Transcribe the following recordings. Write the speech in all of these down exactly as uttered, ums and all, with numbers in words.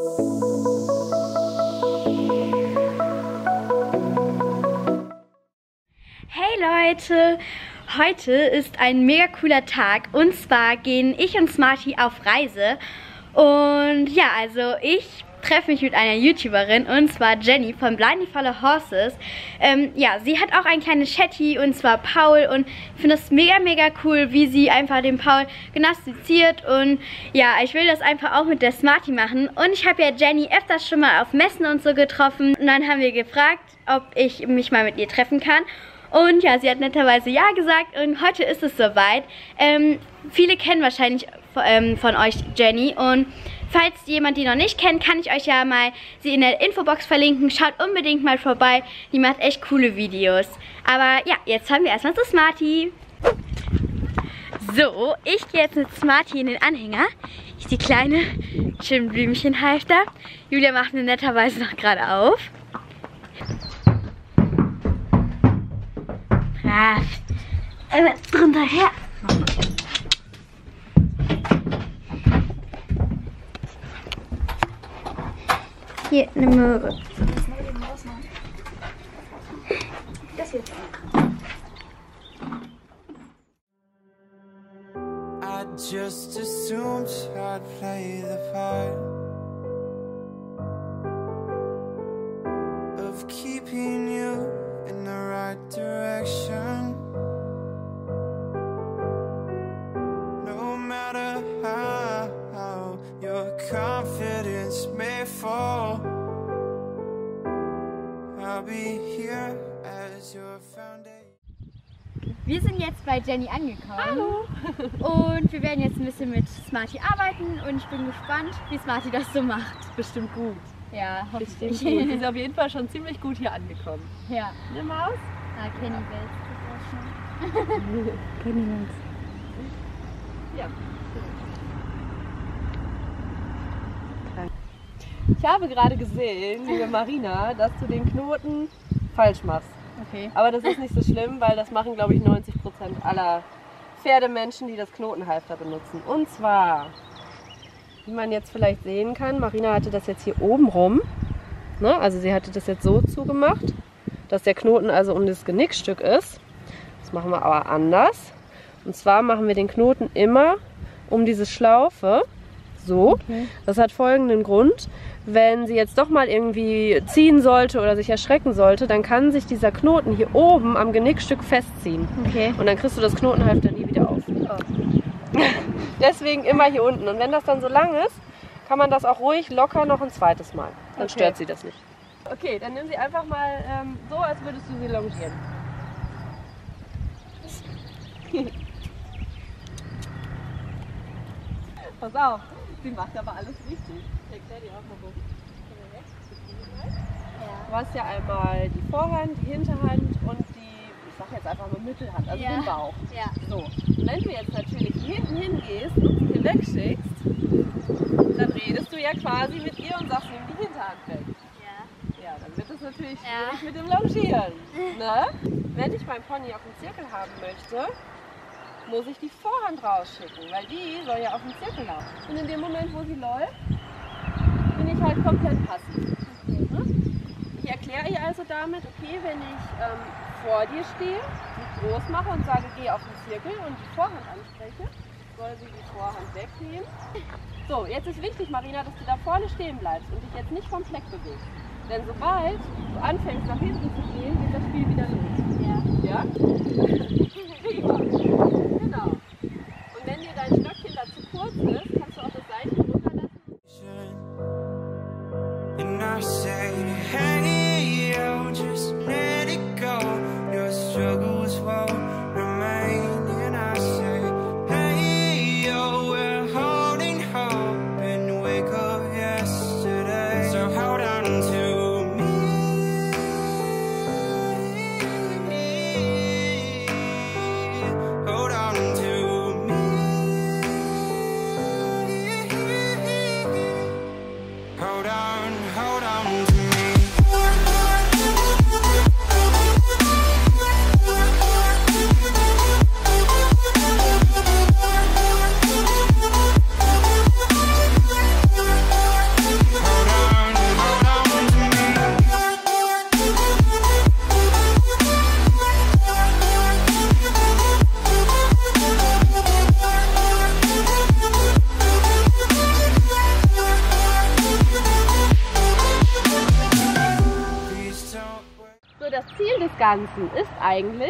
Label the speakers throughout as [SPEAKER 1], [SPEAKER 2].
[SPEAKER 1] Hey Leute, heute ist ein mega cooler Tag und zwar gehen ich und Smarty auf Reise und ja, also ich treffe mich mit einer YouTuberin und zwar Jenny von Blindly Follow Horses. Ähm, ja, sie hat auch ein kleines Shetty und zwar Paul und ich finde das mega mega cool, wie sie einfach den Paul gymnastiziert und ja, ich will das einfach auch mit der Smarty machen und ich habe ja Jenny öfters schon mal auf Messen und so getroffen und dann haben wir gefragt, ob ich mich mal mit ihr treffen kann. Und ja, sie hat netterweise ja gesagt und heute ist es soweit. Ähm, viele kennen wahrscheinlich ähm, von euch Jenny und falls jemand die noch nicht kennt, kann ich euch ja mal sie in der Infobox verlinken. Schaut unbedingt mal vorbei, die macht echt coole Videos. Aber ja, jetzt haben wir erstmal zu Smarty. So, ich gehe jetzt mit Smarty in den Anhänger. Ich die kleine schönen Blümchenhalfter. Julia macht mir netterweise noch gerade auf. Brav. Einmal drunter her. Hier, eine Möhre. Das hier.
[SPEAKER 2] I just assumed I'd play the part of keeping you in the right direction. No matter how, how your confidence may fall, I'll be here as your foundation.
[SPEAKER 1] Wir sind jetzt bei Jenny angekommen.
[SPEAKER 3] Hallo!
[SPEAKER 1] Und wir werden jetzt ein bisschen mit Smarty arbeiten und ich bin gespannt, wie Smarty das so macht.
[SPEAKER 3] Bestimmt gut.
[SPEAKER 1] Ja,
[SPEAKER 3] Bestimmt
[SPEAKER 1] hoffentlich.
[SPEAKER 3] gut. Sie ist auf jeden Fall schon ziemlich gut hier angekommen.
[SPEAKER 1] Ja.
[SPEAKER 3] Nimm mal aus.
[SPEAKER 1] Ah, Kenny will's. Das war schon.
[SPEAKER 3] Kenny will's. Ja. Ich habe gerade gesehen, liebe Marina, dass du den Knoten falsch machst.
[SPEAKER 1] Okay.
[SPEAKER 3] Aber das ist nicht so schlimm, weil das machen, glaube ich, neunzig Prozent aller Pferdemenschen, die das Knotenhalfter benutzen. Und zwar, wie man jetzt vielleicht sehen kann, Marina hatte das jetzt hier oben rum. Ne? Also sie hatte das jetzt so zugemacht, dass der Knoten also um das Genickstück ist. Das machen wir aber anders. Und zwar machen wir den Knoten immer um diese Schlaufe. So.
[SPEAKER 1] Okay.
[SPEAKER 3] Das hat folgenden Grund. Wenn sie jetzt doch mal irgendwie ziehen sollte oder sich erschrecken sollte, dann kann sich dieser Knoten hier oben am Genickstück festziehen.
[SPEAKER 1] Okay.
[SPEAKER 3] Und dann kriegst du das Knotenhalfter nie wieder auf. Oh. Deswegen immer hier unten. Und wenn das dann so lang ist, kann man das auch ruhig locker noch ein zweites Mal. Dann
[SPEAKER 1] Okay.
[SPEAKER 3] stört sie das nicht. Okay, dann nimm sie einfach mal ähm, so, als würdest du sie longieren. Pass auf, sie macht aber alles richtig. Ich erkläre dir auch mal wo. Du hast ja einmal die Vorhand, die Hinterhand und die, ich sag jetzt einfach mal Mittelhand, also
[SPEAKER 1] Ja.
[SPEAKER 3] den Bauch.
[SPEAKER 1] Ja.
[SPEAKER 3] So, und wenn du jetzt natürlich hier hinten hingehst und sie hier wegschickst, dann redest du ja quasi mit ihr und sagst, nimm die Hinterhand weg.
[SPEAKER 1] Ja.
[SPEAKER 3] Ja, dann wird es natürlich
[SPEAKER 1] Ja.
[SPEAKER 3] schwierig mit dem Longieren. Ne? Wenn ich meinen Pony auf dem Zirkel haben möchte, muss ich die Vorhand rausschicken, weil die soll ja auf dem Zirkel laufen. Und in dem Moment, wo sie läuft, bin ich halt komplett passiv. Ne? Ich erkläre ihr also damit, okay, wenn ich ähm, vor dir stehe, sie groß mache und sage, geh auf den Zirkel und die Vorhand anspreche, soll sie die Vorhand wegnehmen. So, jetzt ist wichtig, Marina, dass du da vorne stehen bleibst und dich jetzt nicht vom Fleck bewegst. Denn sobald du anfängst, nach hinten zu gehen, geht das Spiel wieder los.
[SPEAKER 1] Ja.
[SPEAKER 3] Ja? Prima. Genau. Und wenn dir dein Stöckchen da zu kurz ist, kannst du auch das Seilchen runterlassen.
[SPEAKER 2] And I say, hey, yo, just let it go. Your struggles won't remain. And I say, hey, yo, we're holding hope and wake up yesterday. So hold on to me.
[SPEAKER 3] Ganzen ist eigentlich,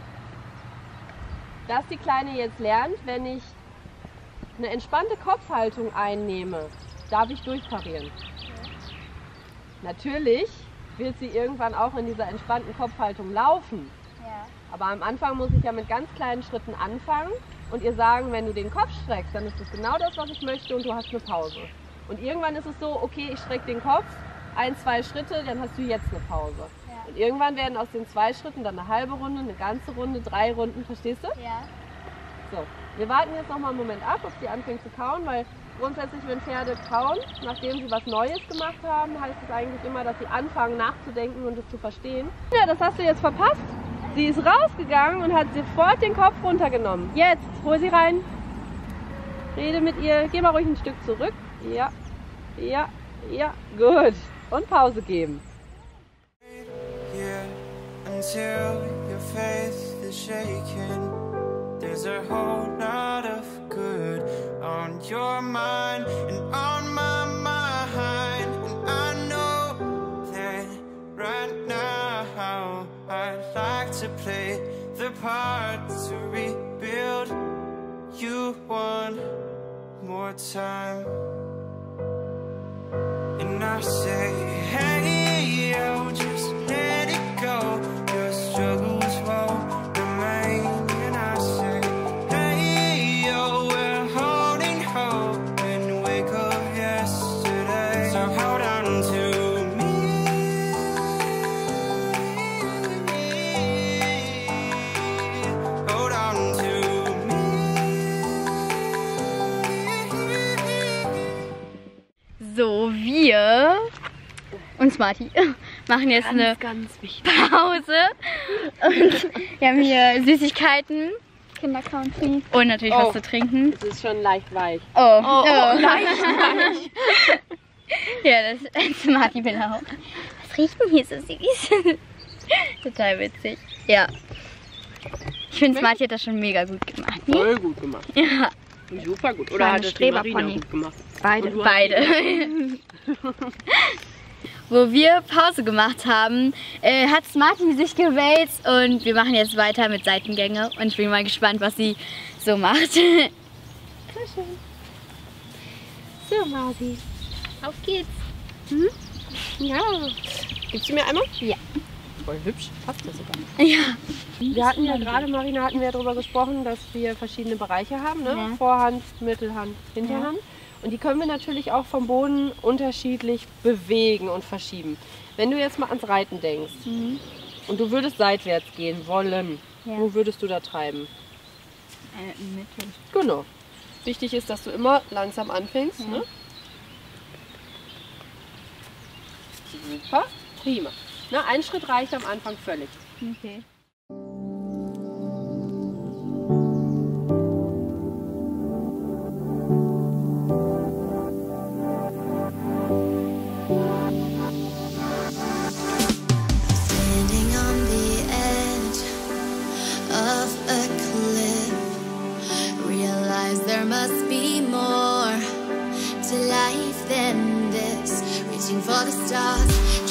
[SPEAKER 3] dass die Kleine jetzt lernt, wenn ich eine entspannte Kopfhaltung einnehme, darf ich durchparieren. Natürlich wird sie irgendwann auch in dieser entspannten Kopfhaltung laufen.
[SPEAKER 1] Ja.
[SPEAKER 3] Aber am Anfang muss ich ja mit ganz kleinen Schritten anfangen und ihr sagen, wenn du den Kopf streckst, dann ist das genau das, was ich möchte und du hast eine Pause. Und irgendwann ist es so, okay, ich strecke den Kopf, ein, zwei Schritte, dann hast du jetzt eine Pause.
[SPEAKER 1] Ja.
[SPEAKER 3] Und irgendwann werden aus den zwei Schritten dann eine halbe Runde, eine ganze Runde, drei Runden, verstehst du?
[SPEAKER 1] Ja.
[SPEAKER 3] So, wir warten jetzt noch mal einen Moment ab, ob sie anfängt zu kauen, weil grundsätzlich, wenn Pferde kauen, nachdem sie was Neues gemacht haben, heißt es eigentlich immer, dass sie anfangen nachzudenken und es zu verstehen. Ja, das hast du jetzt verpasst. Sie ist rausgegangen und hat sofort den Kopf runtergenommen. Jetzt, hol sie rein. Rede mit ihr. Geh mal ruhig ein Stück zurück. Ja, ja, ja, gut. Und Pause geben.
[SPEAKER 2] Yeah, until your faith is shaken, there's a whole lot of good on your mind and on my mind. And I know that right now I'd like to play the part to rebuild you one more time. And I say, hey, yo, just let it go. Your struggles won't remain. And I say, hey, yo, we're holding hope and wake up yesterday. So hold on to me. Hold on to me.
[SPEAKER 1] So, wir und Smarty machen jetzt
[SPEAKER 3] Ganz,
[SPEAKER 1] eine
[SPEAKER 3] ganz wichtig.
[SPEAKER 1] Pause. Und wir haben hier Süßigkeiten, Kinder-Country und natürlich
[SPEAKER 3] Oh.
[SPEAKER 1] was zu trinken.
[SPEAKER 3] Es ist schon leicht weich.
[SPEAKER 1] Oh,
[SPEAKER 3] Oh, oh, leicht
[SPEAKER 1] weich. Ja, das ist Smarty will auch. Was riecht denn hier so süß? Total witzig. Ja. Ich finde, Smarty hat das schon mega gut gemacht. Ne?
[SPEAKER 4] Voll gut gemacht.
[SPEAKER 1] Ja,
[SPEAKER 4] Super gut. Oder
[SPEAKER 1] Kleine
[SPEAKER 4] hat das die Marina
[SPEAKER 1] Streberpony.
[SPEAKER 4] gut gemacht?
[SPEAKER 1] beide.
[SPEAKER 4] Und du hast-
[SPEAKER 1] Beide. Wo wir Pause gemacht haben, äh, hat Smarty sich gewälzt und wir machen jetzt weiter mit Seitengänge und ich bin mal gespannt, was sie so macht.
[SPEAKER 3] Sehr schön. So, Masi.
[SPEAKER 1] Auf geht's.
[SPEAKER 3] Ja. Gibst du mir einmal?
[SPEAKER 1] Ja.
[SPEAKER 3] Voll hübsch. Passt das sogar.
[SPEAKER 1] Ja.
[SPEAKER 3] Wir hatten ja gerade, Marina, hatten wir darüber gesprochen, dass wir verschiedene Bereiche haben, ne?
[SPEAKER 1] Ja.
[SPEAKER 3] Vorhand, Mittelhand, Hinterhand. Und die können wir natürlich auch vom Boden unterschiedlich bewegen und verschieben. Wenn du jetzt mal ans Reiten denkst
[SPEAKER 1] Mhm.
[SPEAKER 3] und du würdest seitwärts gehen wollen,
[SPEAKER 1] Ja.
[SPEAKER 3] wo würdest du da treiben?
[SPEAKER 1] Äh, Mittel.
[SPEAKER 3] Genau. Wichtig ist, dass du immer langsam anfängst.
[SPEAKER 1] Ja.
[SPEAKER 3] Ne? Super, prima. Na, ein Schritt reicht am Anfang völlig.
[SPEAKER 1] Okay.
[SPEAKER 5] Standing on the edge of a cliff, realize there must be more to life than this. Reaching for the stars,